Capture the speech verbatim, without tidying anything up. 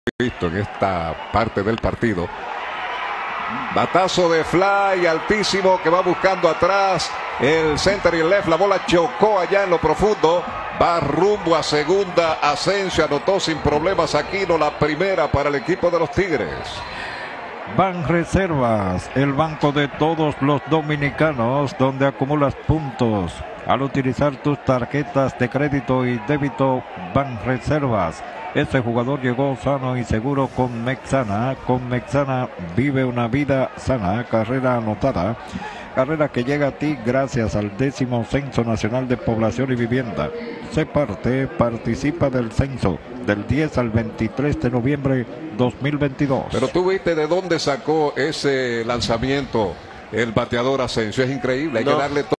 visto en esta parte del partido. Batazo de fly altísimo que va buscando atrás el center y el left. La bola chocó allá en lo profundo. Va rumbo a segunda. Asensio anotó sin problemas Aquino la primera para el equipo de los Tigres. Banreservas, el banco de todos los dominicanos, donde acumulas puntos al utilizar tus tarjetas de crédito y débito Banreservas. Este jugador llegó sano y seguro con Mexana. Con Mexana vive una vida sana. Carrera anotada. Carrera que llega a ti gracias al décimo Censo Nacional de Población y Vivienda. Sé parte, participa del censo del diez al veintitrés de noviembre dos mil veintidós. Pero tú viste de dónde sacó ese lanzamiento el bateador Asensio. Es increíble, hay no. que darle todo.